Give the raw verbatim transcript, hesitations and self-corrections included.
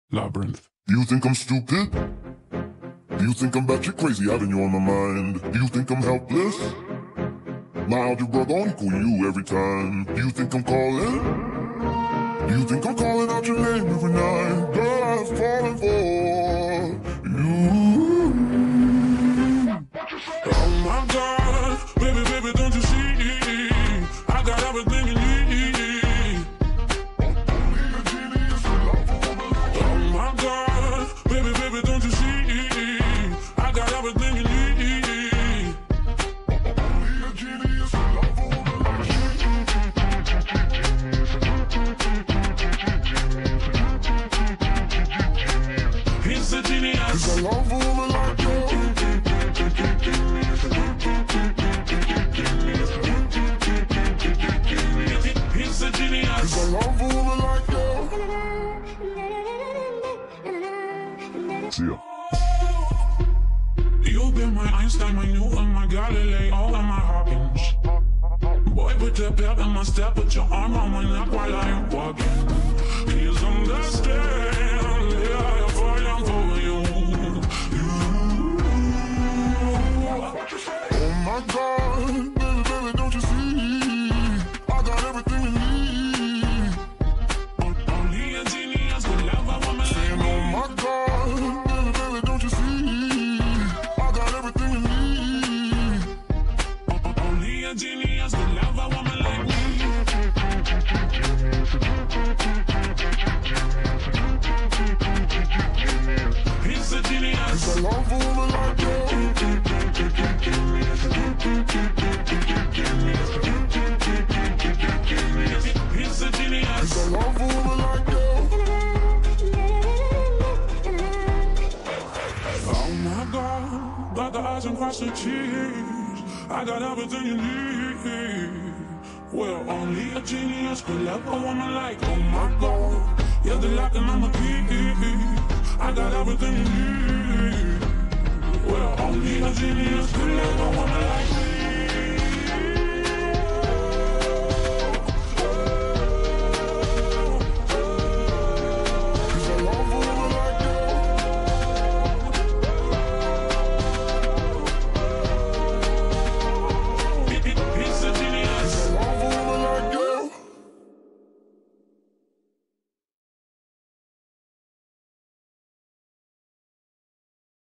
Labyrinth. Do you think I'm stupid? Do you think I'm batshit crazy having you on my mind? Do you think I'm helpless? My algebra gon' equal you every time. Do you think I'm calling? Do you think I'm calling out your name every night? Girl, I've fallen for you. Oh my God, baby, baby, don't you see? I got everything you need. Oh my God, baby, baby, don't you see? I got everything you need. He's a genius. Cause I love a woman like you. He's a genius. Cause I love a woman like you. See ya. You've been my Einstein, my Newton, my Galileo, and my Hawkins. Boy, put the pep in my step, put your arm on my neck while I'm walking. Please understand, yeah, I'm falling for you. Oh my God, baby, baby, don't you see? I got everything you need. Only a genius could love a woman like me. Oh my God, baby, baby, don't you see? I got everything you need. Only a genius could love a woman like me. He's a genius. Cause I love a woman like you. He's a genius. Cause I love a woman like you. Oh my God, got the eyes and cross the cheese. I got everything you need. Well, only a genius could love a woman like. Oh my God, you're the lock and I'm the key. I got everything you need. Well, only a genius could love a woman like.